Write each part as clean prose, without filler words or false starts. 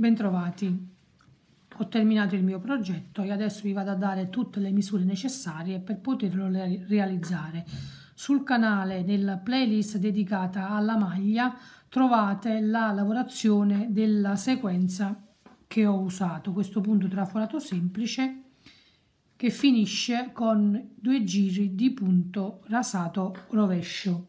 Bentrovati, ho terminato il mio progetto e adesso vi vado a dare tutte le misure necessarie per poterlo realizzare. Sul canale, nella playlist dedicata alla maglia, trovate la lavorazione della sequenza che ho usato, questo punto traforato semplice che finisce con 2 giri di punto rasato rovescio.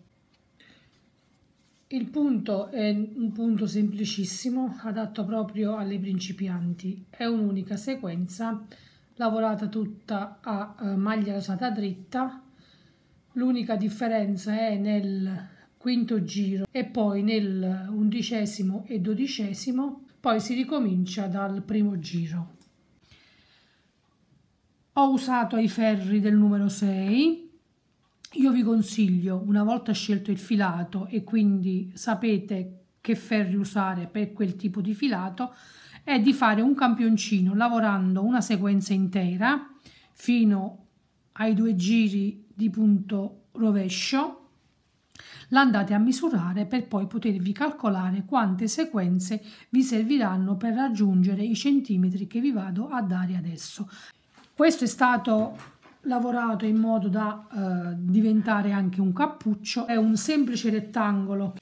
Il punto è un punto semplicissimo, adatto proprio alle principianti. È un'unica sequenza, lavorata tutta a maglia rasata dritta. L'unica differenza è nel quinto giro e poi nel 11° e 12°, poi si ricomincia dal primo giro. Ho usato i ferri del numero 6. Io vi consiglio, una volta scelto il filato e quindi sapete che ferri usare per quel tipo di filato, è di fare un campioncino lavorando una sequenza intera fino ai 2 giri di punto rovescio. L'andate a misurare per poi potervi calcolare quante sequenze vi serviranno per raggiungere i centimetri che vi vado a dare adesso. Questo è stato lavorato in modo da diventare anche un cappuccio. È un semplice rettangolo.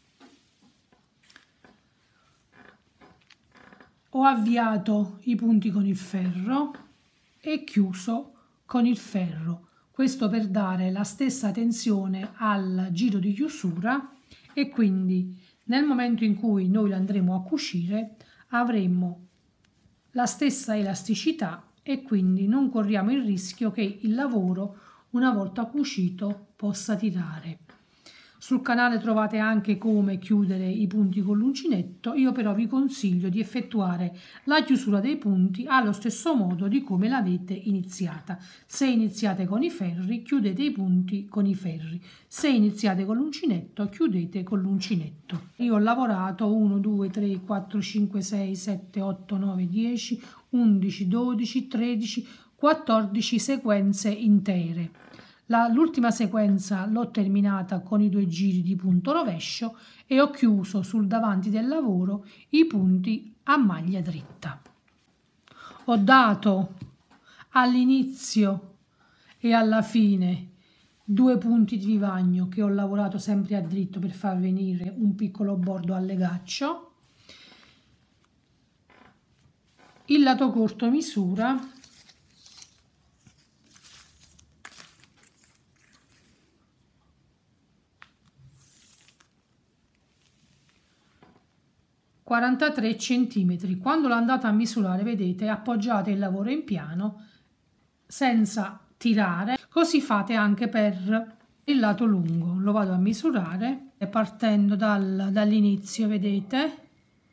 Ho avviato i punti con il ferro e chiuso con il ferro, questo per dare la stessa tensione al giro di chiusura, e quindi nel momento in cui noi lo andremo a cucire avremo la stessa elasticità e quindi non corriamo il rischio che il lavoro, una volta cucito, possa tirare. Sul canale trovate anche come chiudere i punti con l'uncinetto. Io però vi consiglio di effettuare la chiusura dei punti allo stesso modo di come l'avete iniziata. Se iniziate con i ferri, chiudete i punti con i ferri. Se iniziate con l'uncinetto, chiudete con l'uncinetto. Io ho lavorato 1, 2, 3, 4, 5, 6, 7, 8, 9, 10, 11, 12, 13, 14 sequenze intere. L'ultima sequenza l'ho terminata con i 2 giri di punto rovescio e ho chiuso sul davanti del lavoro i punti a maglia dritta. Ho dato all'inizio e alla fine 2 punti di vivagno che ho lavorato sempre a dritto per far venire un piccolo bordo al legaccio. Il lato corto misura 43 centimetri. Quando lo andate a misurare, vedete, appoggiate il lavoro in piano senza tirare. Così fate anche per il lato lungo. Lo vado a misurare e partendo dall'inizio, vedete,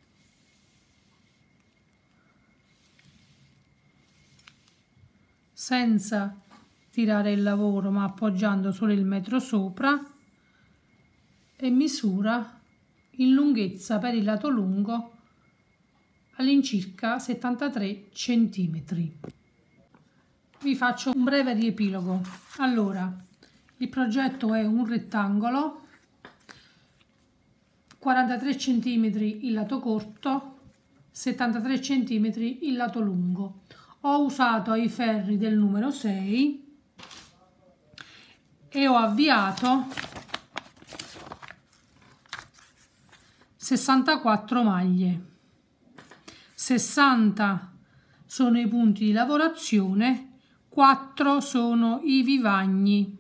senza tirare il lavoro ma appoggiando solo il metro sopra, e misura in lunghezza per il lato lungo all'incirca 73 centimetri. Vi faccio un breve riepilogo. Allora, il progetto è un rettangolo, 43 centimetri il lato corto, 73 centimetri il lato lungo. Ho usato i ferri del numero 6 e ho avviato 64 maglie. 60 sono i punti di lavorazione, 4 sono i vivagni,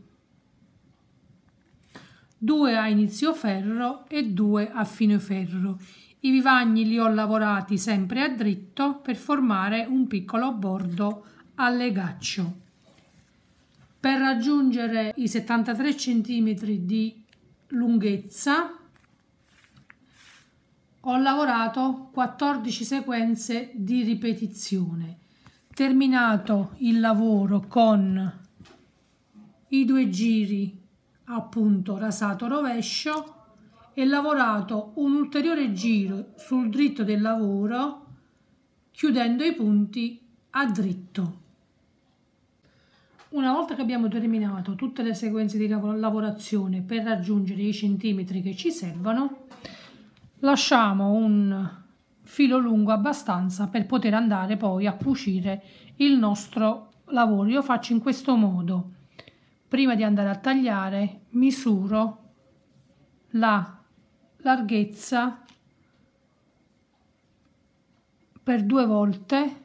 2 a inizio ferro e 2 a fine ferro. I vivagni li ho lavorati sempre a dritto per formare un piccolo bordo al legaccio. Per raggiungere i 73 cm di lunghezza ho lavorato 14 sequenze di ripetizione. Terminato il lavoro con i 2 giri a punto rasato rovescio e lavorato un ulteriore giro sul dritto del lavoro chiudendo i punti a dritto. Una volta che abbiamo terminato tutte le sequenze di lavorazione per raggiungere i centimetri che ci servono, lasciamo un filo lungo abbastanza per poter andare poi a cucire il nostro lavoro. Io faccio in questo modo: prima di andare a tagliare misuro la larghezza per 2 volte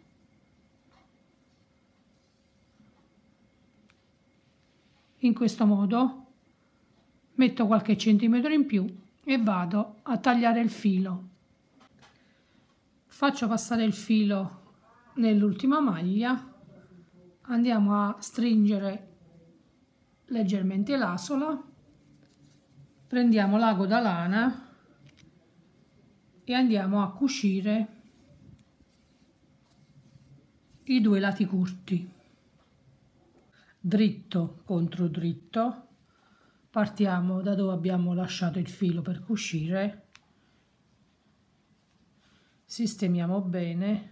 in questo modo, metto qualche centimetro in più e vado a tagliare il filo. Faccio passare il filo nell'ultima maglia, andiamo a stringere leggermente l'asola, prendiamo l'ago da lana e andiamo a cucire i 2 lati corti, dritto contro dritto. Partiamo da dove abbiamo lasciato il filo per cucire, sistemiamo bene,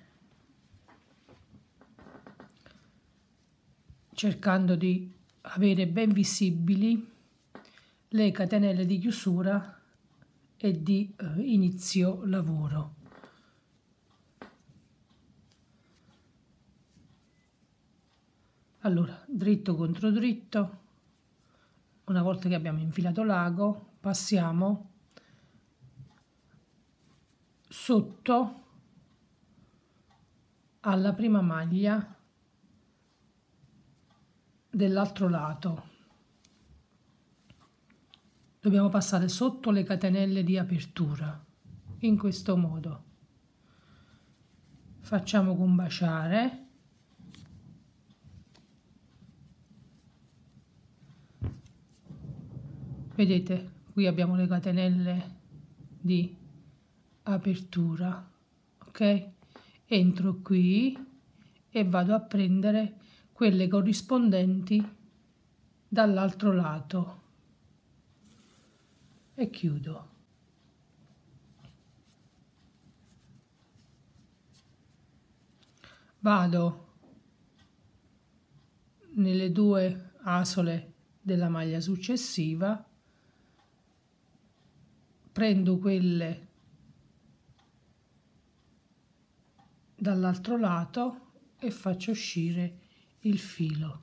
cercando di avere ben visibili le catenelle di chiusura e di inizio lavoro. Allora, dritto contro dritto. Una volta che abbiamo infilato l'ago, passiamo sotto alla prima maglia dell'altro lato. Dobbiamo passare sotto le catenelle di apertura, in questo modo. Facciamo combaciare. Vedete, qui abbiamo le catenelle di apertura, ok? Entro qui e vado a prendere quelle corrispondenti dall'altro lato e chiudo. Vado nelle 2 asole della maglia successiva, prendo quelle dall'altro lato e faccio uscire il filo.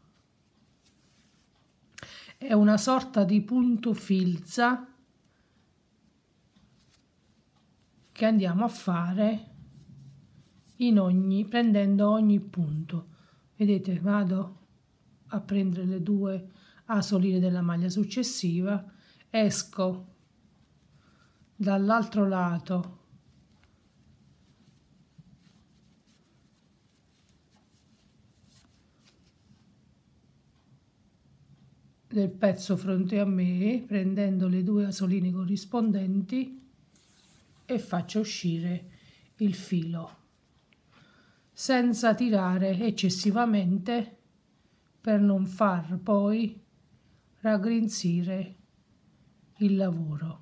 È una sorta di punto filza che andiamo a fare prendendo ogni punto. Vedete, vado a prendere le 2 asoline della maglia successiva, esco dall'altro lato del pezzo fronte a me, prendendo le 2 asoline corrispondenti e faccio uscire il filo senza tirare eccessivamente per non far poi raggrinzire il lavoro.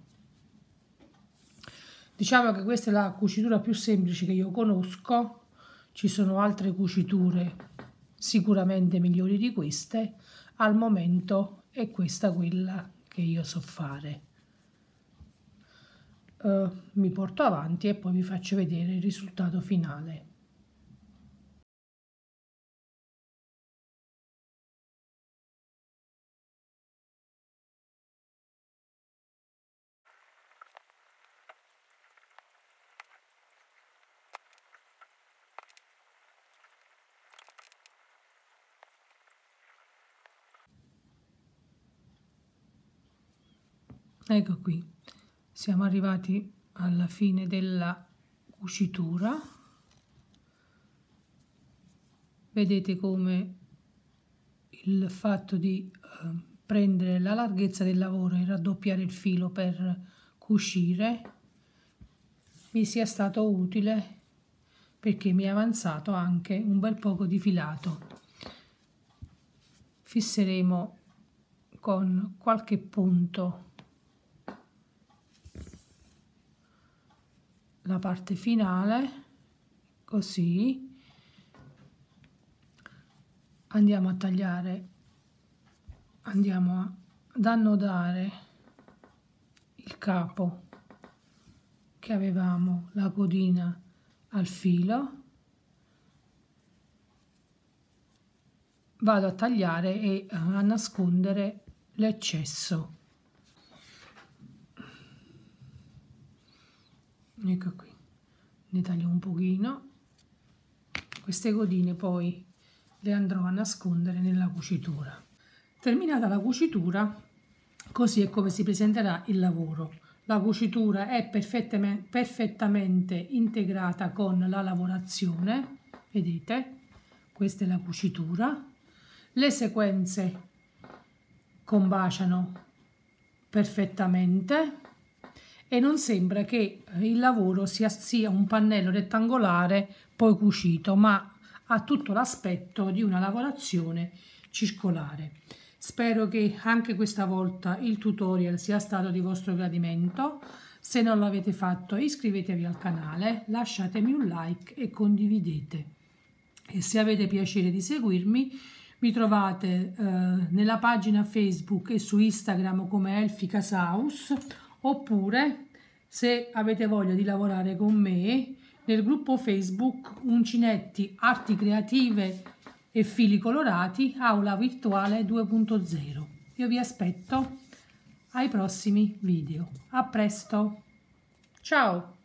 Diciamo che questa è la cucitura più semplice che io conosco, ci sono altre cuciture sicuramente migliori di queste, al momento è questa quella che io so fare. Mi porto avanti e poi vi faccio vedere il risultato finale. Ecco qui, siamo arrivati alla fine della cucitura. Vedete come il fatto di prendere la larghezza del lavoro e raddoppiare il filo per cucire mi sia stato utile, perché mi è avanzato anche un bel poco di filato. Fisseremo con qualche punto la parte finale, così. Andiamo a tagliare, andiamo ad annodare il capo che avevamo la codina al filo, vado a tagliare e a nascondere l'eccesso. Ecco qui, ne taglio un pochino. Queste codine poi le andrò a nascondere nella cucitura. Terminata la cucitura, così è come si presenterà il lavoro. La cucitura è perfettamente integrata con la lavorazione, vedete? Questa è la cucitura. Le sequenze combaciano perfettamente e non sembra che il lavoro sia un pannello rettangolare poi cucito, ma ha tutto l'aspetto di una lavorazione circolare. Spero che anche questa volta il tutorial sia stato di vostro gradimento. Se non l'avete fatto, iscrivetevi al canale, lasciatemi un like e condividete. E se avete piacere di seguirmi, mi trovate nella pagina Facebook e su Instagram come Elficasaus, oppure se avete voglia di lavorare con me nel gruppo Facebook Uncinetti Arti Creative e Fili Colorati Aula Virtuale 2.0. Io vi aspetto ai prossimi video. A presto, ciao!